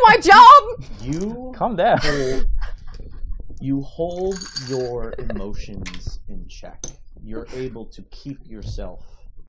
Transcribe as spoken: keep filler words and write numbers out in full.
my job! You Calm down. hold, you hold your emotions in check. You're able to keep yourself